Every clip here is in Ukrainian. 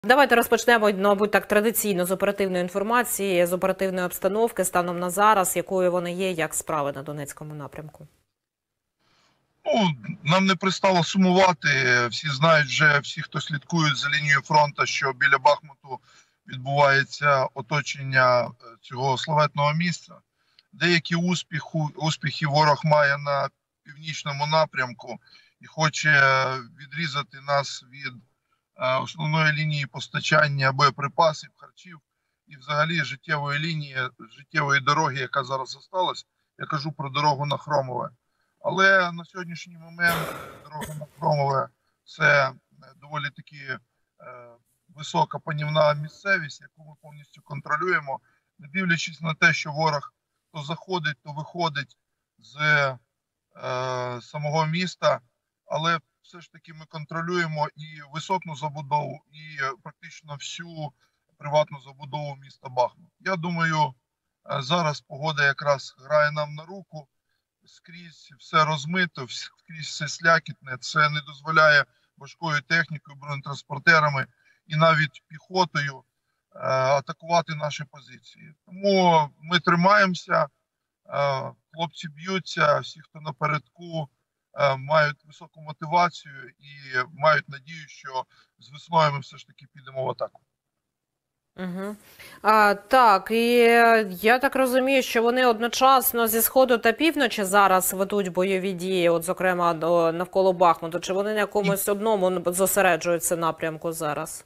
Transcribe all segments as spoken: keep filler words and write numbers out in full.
Давайте розпочнемо, мабуть, так традиційно з оперативної інформації, з оперативної обстановки станом на зараз, якою вони є, як справи на Донецькому напрямку. Ну, нам не пристало сумувати. Всі знають вже, всі, хто слідкують за лінією фронту, що біля Бахмуту відбувається оточення цього славетного місця. Деякі успіхи, успіхи ворог має на північному напрямку і хоче відрізати нас від основної лінії постачання боєприпасів, харчів і взагалі життєвої лінії, життєвої дороги, яка зараз залишилась. Я кажу про дорогу на Хромове. Але на сьогоднішній момент дорога на Хромове – це доволі таки е, висока панівна місцевість, яку ми повністю контролюємо, не дивлячись на те, що ворог то заходить, то виходить з е, самого міста, але все ж таки ми контролюємо і висотну забудову, і практично всю приватну забудову міста Бахмут. Я думаю, зараз погода якраз грає нам на руку. Скрізь все розмито, скрізь все слякітне. Це не дозволяє важкою технікою, бронетранспортерами і навіть піхотою е, атакувати наші позиції. Тому ми тримаємося, е, хлопці б'ються, всі, хто напередку, е, мають високу мотивацію і мають надію, що з весною ми все ж таки підемо в атаку. Угу. А, так, і я так розумію, що вони одночасно зі Сходу та Півночі зараз ведуть бойові дії, от зокрема навколо Бахмуту, чи вони на якомусь одному зосереджуються напрямку зараз?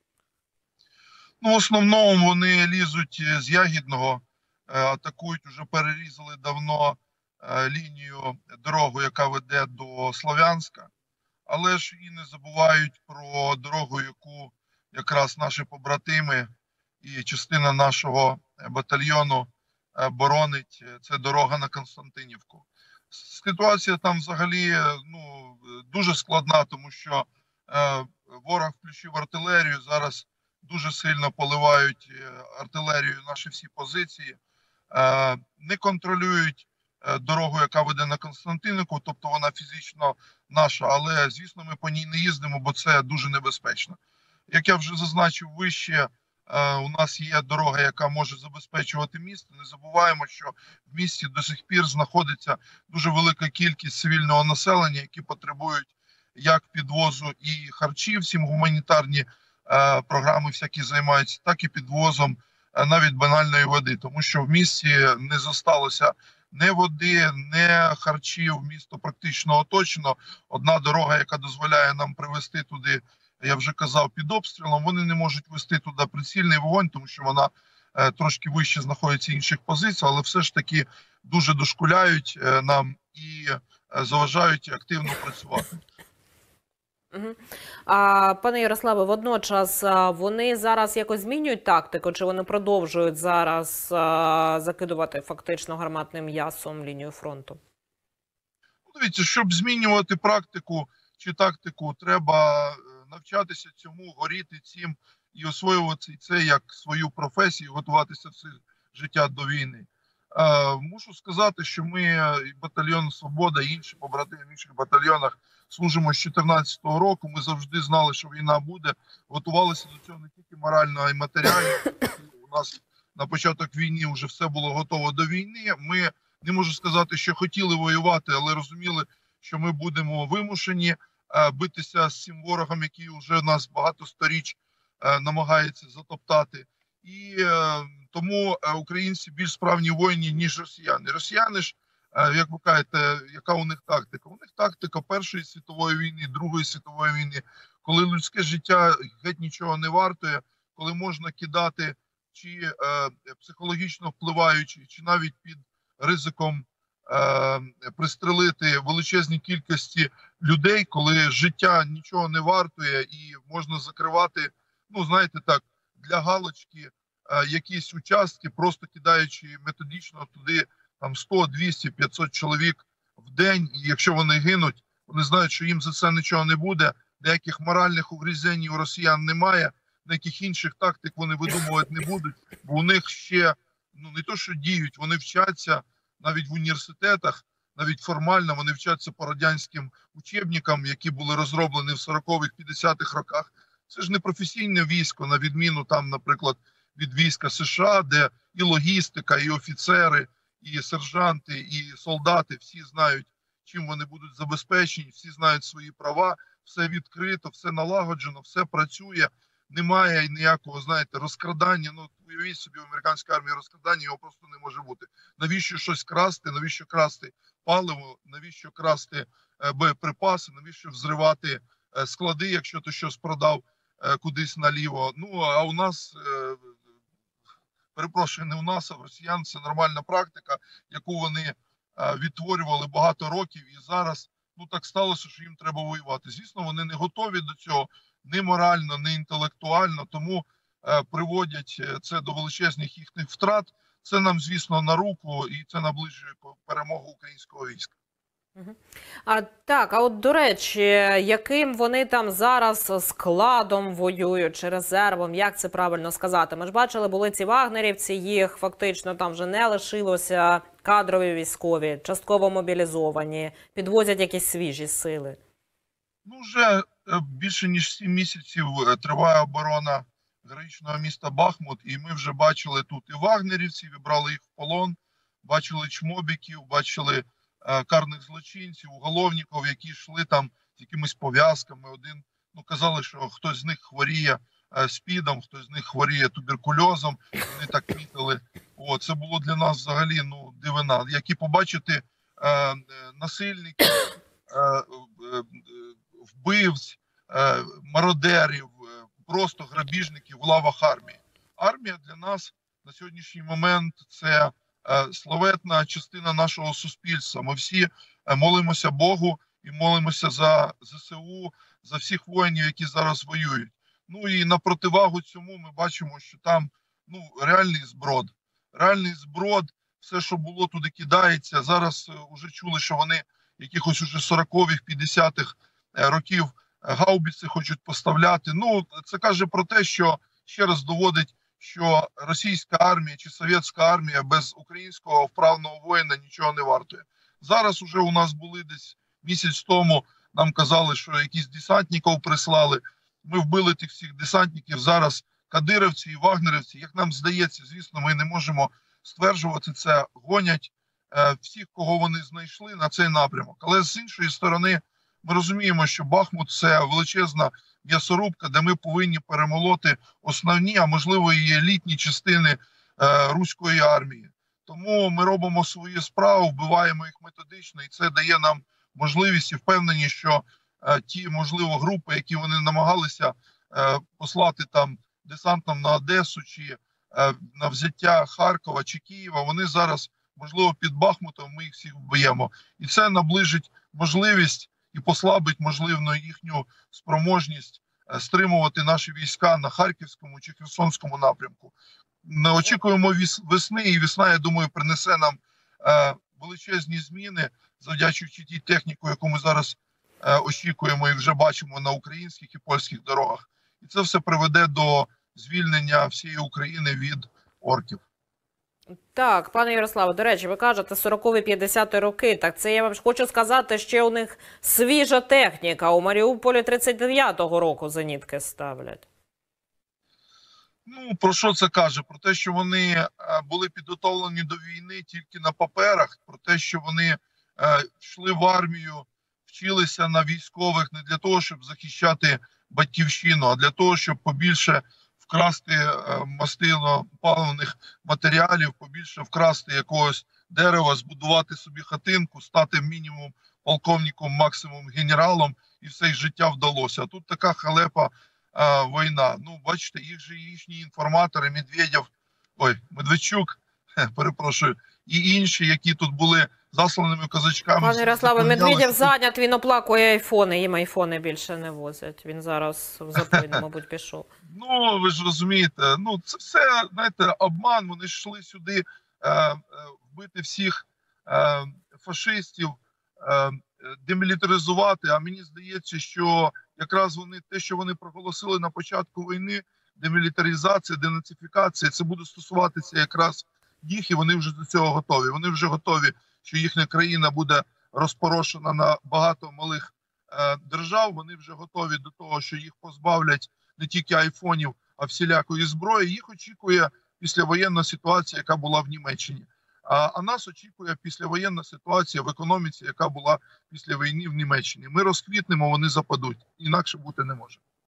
Ну, в основному вони лізуть з Ягідного, атакують, вже перерізали давно лінію дорогу, яка веде до Слов'янська, але ж і не забувають про дорогу, яку якраз наші побратими і частина нашого батальйону боронить. Це дорога на Константинівку. Ситуація там взагалі ну, дуже складна, тому що е, ворог включив артилерію, зараз дуже сильно поливають артилерію наші всі позиції, е, не контролюють дорогу, яка веде на Константинівку, тобто вона фізично наша, але, звісно, ми по ній не їздимо, бо це дуже небезпечно. Як я вже зазначив вище, у нас є дорога, яка може забезпечувати місто. Не забуваємо, що в місті до сих пір знаходиться дуже велика кількість цивільного населення, які потребують як підвозу і харчів, всім гуманітарні програми всякі займаються, так і підвозом навіть банальної води. Тому що в місті не зосталося ні води, ні харчів, місто практично оточено. Одна дорога, яка дозволяє нам привезти туди, я вже казав, під обстрілом, вони не можуть вести туди прицільний вогонь, тому що вона е, трошки вище знаходиться інших позицій, але все ж таки дуже дошкуляють е, нам і е, заважають активно працювати. Угу. А, пане Ярославе, водночас вони зараз якось змінюють тактику, чи вони продовжують зараз а, закидувати фактично гарматним м'ясом лінію фронту? Дивіться, щоб змінювати практику чи тактику, треба навчатися цьому, горіти цим і освоювати це як свою професію, готуватися все життя до війни. Е, мушу сказати, що ми, і батальйон «Свобода», і інші побратими в інших батальйонах служимо з дві тисячі чотирнадцятого року. Ми завжди знали, що війна буде, готувалися до цього не тільки морально, а й матеріально. У нас на початок війни вже все було готово до війни. Ми, не можу сказати, що хотіли воювати, але розуміли, що ми будемо вимушені битися з цим ворогом, який вже нас багато сторіч намагається затоптати. І е, тому українці більш справні воїни, ніж росіяни. Росіяни ж, е, як ви кажете, яка у них тактика? У них тактика Першої світової війни, Другої світової війни, коли людське життя геть нічого не вартує, коли можна кидати, чи е, психологічно впливаючи, чи навіть під ризиком е, пристрелити величезні кількості людей, коли життя нічого не вартує і можна закривати, ну, знаєте так, для галочки а, якісь участки, просто кидаючи методично туди там сто, двісті, п'ятсот чоловік в день. І якщо вони гинуть, вони знають, що їм за це нічого не буде, ніяких моральних угризень у росіян немає, ніяких інших тактик вони видумувати не будуть, бо у них ще, ну, не то що діють, вони вчаться навіть в університетах, навіть формально вони вчаться по радянським учебникам, які були розроблені в сорокових-п'ятдесятих роках. Це ж не професійне військо, на відміну там, наприклад, від війська США, де і логістика, і офіцери, і сержанти, і солдати всі знають, чим вони будуть забезпечені, всі знають свої права, все відкрито, все налагоджено, все працює. Немає ніякого, знаєте, розкрадання. Ну, уявіть собі, в американській армії розкрадання, його просто не може бути. Навіщо щось красти, навіщо красти паливо, навіщо красти е, боєприпаси, навіщо взривати е, склади, якщо ти щось продав е, кудись наліво. Ну, а у нас, е, перепрошую, не у нас, а в росіян це нормальна практика, яку вони е, відтворювали багато років, і зараз, ну, так сталося, що їм треба воювати. Звісно, вони не готові до цього, ні морально, ні інтелектуально, тому е, приводять це до величезних їхніх втрат. Це нам, звісно, на руку, і це наближує перемогу українського війська. А так, а от, до речі, яким вони там зараз складом воюють, чи резервом, як це правильно сказати? Ми ж бачили, були ці вагнерівці, їх фактично там вже не лишилося, кадрові військові, частково мобілізовані, підвозять якісь свіжі сили. Ну, вже більше ніж сім місяців триває оборона героїчного міста Бахмут, і ми вже бачили тут і вагнерівців, і брали їх в полон, бачили чмобіків, бачили е, карних злочинців, уголовників, які йшли там з якимись пов'язками. Один, ну, казали, що хтось з них хворіє е, спідом, хтось з них хворіє туберкульозом, вони так мітили. О, це було для нас взагалі, ну, дивина. Які побачити е, насильників, е, е, вбивць, е, мародерів, е, просто грабіжників в лавах армії. Армія для нас на сьогоднішній момент – це е, славетна частина нашого суспільства. Ми всі е, молимося Богу і молимося за ЗСУ, за всіх воїнів, які зараз воюють. Ну і на противагу цьому ми бачимо, що там, ну, реальний зброд. Реальний зброд, все, що було, туди кидається. Зараз вже чули, що вони якихось уже сорокових, п'ятдесятих років гаубиці хочуть поставляти. Ну, це каже про те, що ще раз доводить, що російська армія чи совєтська армія без українського вправного воїна нічого не вартує. Зараз уже у нас були десь місяць тому, нам казали, що якісь десантників прислали. Ми вбили тих всіх десантників. Зараз кадирівці і вагнерівці, як нам здається, звісно, ми не можемо стверджувати це, гонять е, всіх, кого вони знайшли на цей напрямок. Але з іншої сторони, ми розуміємо, що Бахмут – це величезна м'ясорубка, де ми повинні перемолоти основні, а можливо і елітні частини е, руської армії. Тому ми робимо свою справу, вбиваємо їх методично, і це дає нам можливість і впевненість, що е, ті, можливо, групи, які вони намагалися е, послати там десантом на Одесу, чи е, на взяття Харкова чи Києва, вони зараз, можливо, під Бахмутом, ми їх всіх вб'ємо. І це наближить можливість і послабить, можливо, їхню спроможність стримувати наші війська на Харківському чи Херсонському напрямку. Очікуємо весни, і весна, я думаю, принесе нам е, величезні зміни, завдячуючи тій техніці, яку ми зараз е, очікуємо і вже бачимо на українських і польських дорогах. І це все приведе до звільнення всієї України від орків. Так, пане Ярославе, до речі, ви кажете сорокові-п'ятдесяті роки, так це я вам хочу сказати, ще у них свіжа техніка, у Маріуполі тридцять дев'ятого року зенітки ставлять. Ну, про що це каже? Про те, що вони були підготовлені до війни тільки на паперах, про те, що вони е, йшли в армію, вчилися на військових не для того, щоб захищати батьківщину, а для того, щоб побільше вкрасти мастильно-паливних матеріалів, побільше вкрасти якогось дерева, збудувати собі хатинку, стати мінімум полковником, максимум генералом, і все їх життя вдалося. А тут така халепа а, війна. Ну, бачите, їх же їхні інформатори, Медведєв, ой, Медведчук, перепрошую, і інші, які тут були засланими козачками. Пане Ярославе, Медведєв зайнят, він оплакує айфони, їм айфони більше не возять. Він зараз в запой, мабуть, пішов. Ну, ви ж розумієте, ну це все, знаєте, обман, вони йшли сюди е, е, вбити всіх е, фашистів, е, демілітаризувати, а мені здається, що якраз вони, те, що вони проголосили на початку війни, демілітаризація, денацифікація, це буде стосуватися якраз їх, і вони вже до цього готові. Вони вже готові, що їхня країна буде розпорошена на багато малих е, держав, вони вже готові до того, що їх позбавлять не тільки айфонів, а всілякої зброї. Їх очікує післявоєнна ситуація, яка була в Німеччині. А, а нас очікує післявоєнна ситуація в економіці, яка була після війни в Німеччині. Ми розквітнемо, вони западуть. Інакше бути не може.